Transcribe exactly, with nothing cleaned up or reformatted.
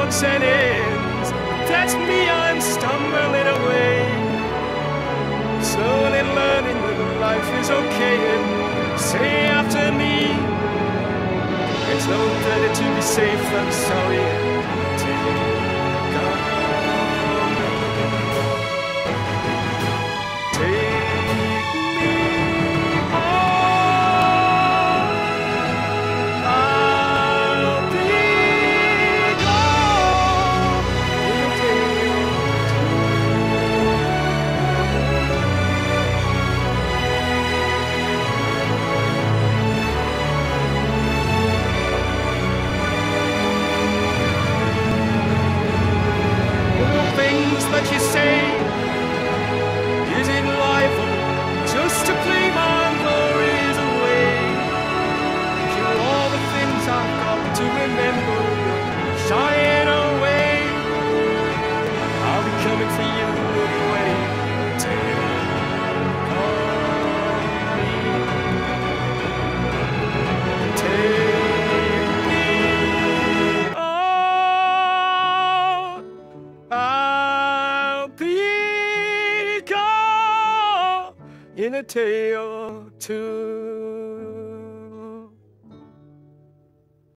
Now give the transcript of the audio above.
odds and ends. That's me, I'm stumbling away. Slowly learning that life is okay. And say after me, it's no better to be safe than sorry. Take on. That you say, is it life or just to play my glories away? Kill all the things I've got to remember, shying away. I'll be coming for you anyway. Take on me. Take me on. I'll be gone in a day or two.